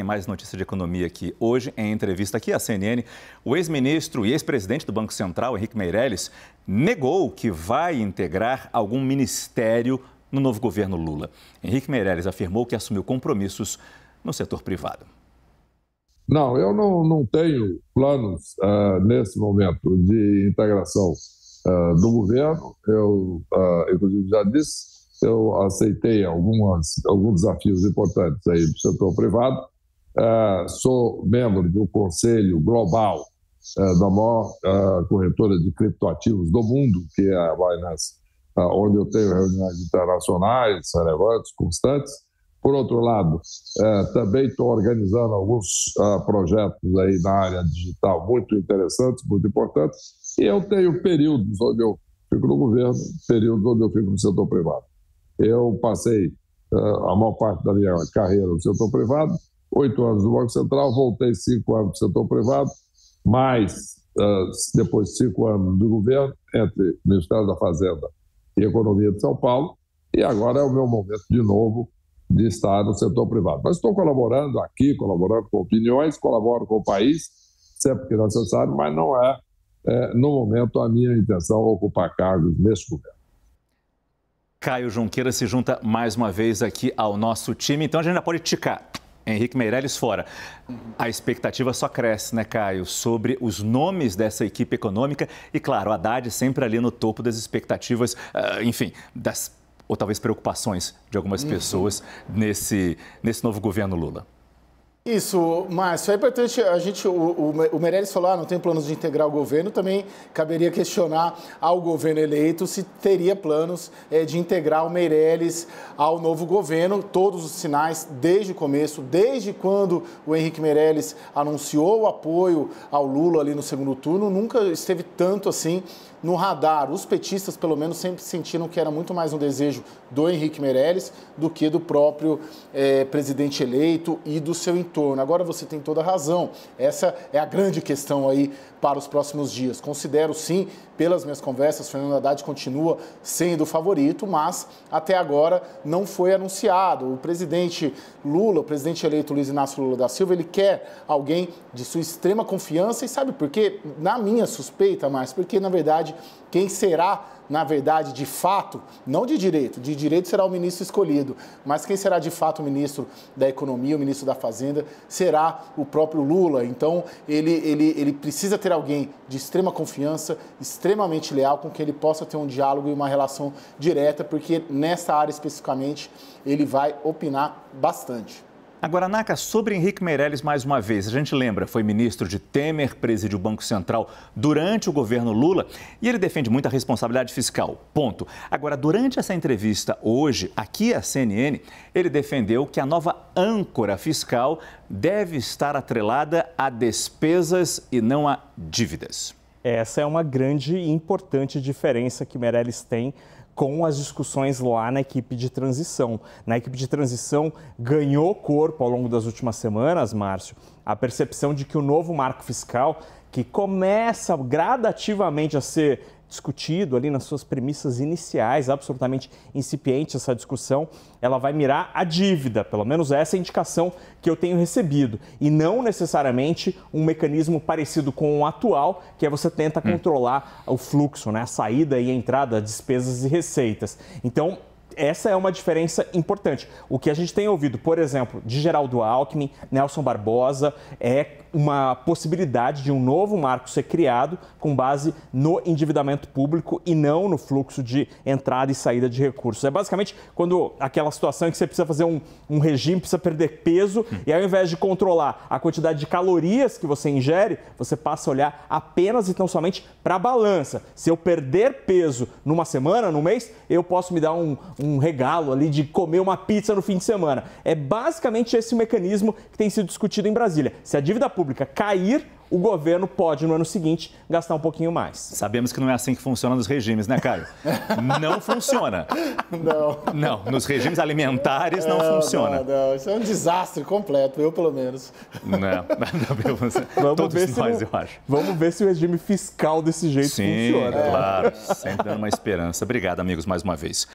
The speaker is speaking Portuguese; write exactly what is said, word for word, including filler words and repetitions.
tem mais notícia de economia aqui. Hoje, em entrevista aqui à C N N, o ex-ministro e ex-presidente do Banco Central, Henrique Meirelles, negou que vai integrar algum ministério no novo governo Lula. Henrique Meirelles afirmou que assumiu compromissos no setor privado. Não, eu não, não tenho planos uh, nesse momento de integração uh, do governo. Eu, uh, inclusive, já disse, eu aceitei algumas, alguns desafios importantes aí do setor privado. Uh, sou membro do Conselho Global uh, da maior uh, corretora de criptoativos do mundo, que é a Binance, uh, onde eu tenho reuniões internacionais relevantes, constantes. Por outro lado, uh, também estou organizando alguns uh, projetos aí na área digital muito interessantes, muito importantes. E eu tenho períodos onde eu fico no governo, períodos onde eu fico no setor privado. Eu passei uh, a maior parte da minha carreira no setor privado, oito anos no Banco Central, voltei cinco anos no setor privado, mais uh, depois de cinco anos do governo, entre Ministério da Fazenda e Economia de São Paulo, e agora é o meu momento de novo de estar no setor privado. Mas estou colaborando aqui, colaborando com opiniões, colaboro com o país, sempre que necessário, mas não é, é no momento, a minha intenção ocupar cargos neste governo. Caio Junqueira se junta mais uma vez aqui ao nosso time, então a gente já pode ticar. Henrique Meirelles fora. A expectativa só cresce, né, Caio, sobre os nomes dessa equipe econômica e, claro, a Haddad sempre ali no topo das expectativas, uh, enfim, das, ou talvez preocupações de algumas pessoas uhum. nesse, nesse novo governo Lula. Isso, Márcio, é importante, a gente, o, o, o Meirelles falou, ah, não tem planos de integrar o governo, também caberia questionar ao governo eleito se teria planos é, de integrar o Meirelles ao novo governo. Todos os sinais, desde o começo, desde quando o Henrique Meirelles anunciou o apoio ao Lula ali no segundo turno, nunca esteve tanto assim no radar. Os petistas, pelo menos, sempre sentiram que era muito mais um desejo do Henrique Meirelles do que do próprio é, presidente eleito e do seu entorno. Agora você tem toda a razão. Essa é a grande questão aí para os próximos dias. Considero, sim, pelas minhas conversas, Fernando Haddad continua sendo o favorito, mas até agora não foi anunciado. O presidente Lula, o presidente eleito Luiz Inácio Lula da Silva, ele quer alguém de sua extrema confiança e sabe por quê? Na minha suspeita, Márcio, porque, na verdade, quem será, na verdade, de fato, não de direito, de direito será o ministro escolhido, mas quem será de fato o ministro da Economia, o ministro da Fazenda, será o próprio Lula. Então, ele, ele, ele precisa ter alguém de extrema confiança, extremamente leal, com quem ele possa ter um diálogo e uma relação direta, porque nessa área especificamente ele vai opinar bastante. Agora, Naka, sobre Henrique Meirelles, mais uma vez, a gente lembra, foi ministro de Temer, presidiu o Banco Central durante o governo Lula e ele defende muita responsabilidade fiscal, ponto. Agora, durante essa entrevista hoje, aqui à C N N, ele defendeu que a nova âncora fiscal deve estar atrelada a despesas e não a dívidas. Essa é uma grande e importante diferença que Meirelles tem com as discussões lá na equipe de transição. Na equipe de transição ganhou corpo ao longo das últimas semanas, Márcio, a percepção de que o novo marco fiscal, que começa gradativamente a ser discutido ali nas suas premissas iniciais, absolutamente incipiente essa discussão, ela vai mirar a dívida, pelo menos essa é a indicação que eu tenho recebido, e não necessariamente um mecanismo parecido com o atual, que é você tenta hum. controlar o fluxo, né, a saída e a entrada, despesas e receitas. Então, essa é uma diferença importante. O que a gente tem ouvido, por exemplo, de Geraldo Alckmin, Nelson Barbosa, é uma possibilidade de um novo marco ser criado com base no endividamento público e não no fluxo de entrada e saída de recursos. É basicamente quando aquela situação em que você precisa fazer um, um regime, precisa perder peso hum. e ao invés de controlar a quantidade de calorias que você ingere, você passa a olhar apenas e tão somente para a balança. Se eu perder peso numa semana, num mês, eu posso me dar um, um regalo ali de comer uma pizza no fim de semana. É basicamente esse o mecanismo que tem sido discutido em Brasília. Se a dívida pública cair, o governo pode, no ano seguinte, gastar um pouquinho mais. Sabemos que não é assim que funciona nos regimes, né, Caio? Não funciona. Não. Não, nos regimes alimentares não, não funciona. Não, não, isso é um desastre completo, eu pelo menos. Não, vamos todos ver se nós, não, eu acho. Vamos ver se o regime fiscal desse jeito Sim, funciona. Claro, sempre dando uma esperança. Obrigado, amigos, mais uma vez.